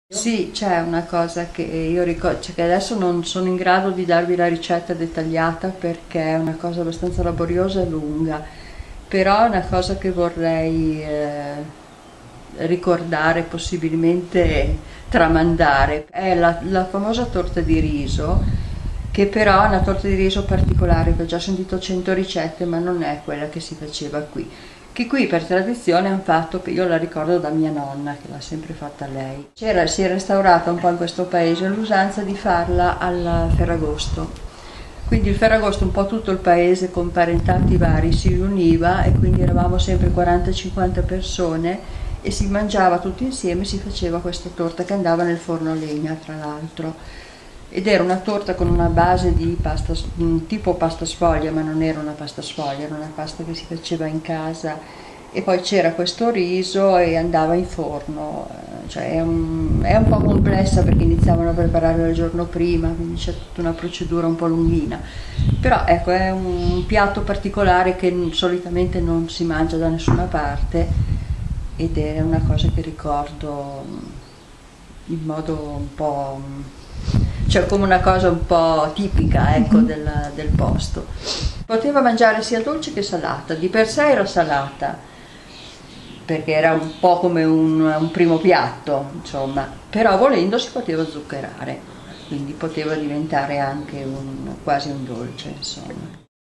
Sì, c'è una cosa che io ricordo, cioè che adesso non sono in grado di darvi la ricetta dettagliata perché è una cosa abbastanza laboriosa e lunga, però è una cosa che vorrei ricordare, possibilmente tramandare. È la famosa torta di riso, che però è una torta di riso particolare, che ho già sentito 100 ricette, ma non è quella che si faceva qui. Che qui per tradizione è un fatto che io la ricordo da mia nonna, che l'ha sempre fatta lei. Si è restaurata un po' in questo paese l'usanza di farla al Ferragosto. Quindi il Ferragosto, un po' tutto il paese con parentati vari si riuniva e quindi eravamo sempre 40-50 persone e si mangiava tutti insieme, si faceva questa torta che andava nel forno a legna, tra l'altro. Ed era una torta con una base di pasta, tipo pasta sfoglia, ma non era una pasta sfoglia, era una pasta che si faceva in casa e poi c'era questo riso e andava in forno. Cioè è un po' complessa perché iniziavano a prepararla il giorno prima, quindi c'è tutta una procedura un po' lunghina. Però ecco, è un piatto particolare che solitamente non si mangia da nessuna parte ed è una cosa che ricordo in modo un po', cioè come una cosa un po' tipica, ecco, del posto. Poteva mangiare sia dolce che salata, di per sé era salata, perché era un po' come un primo piatto, insomma, però volendo si poteva zuccherare, quindi poteva diventare anche quasi un dolce, insomma.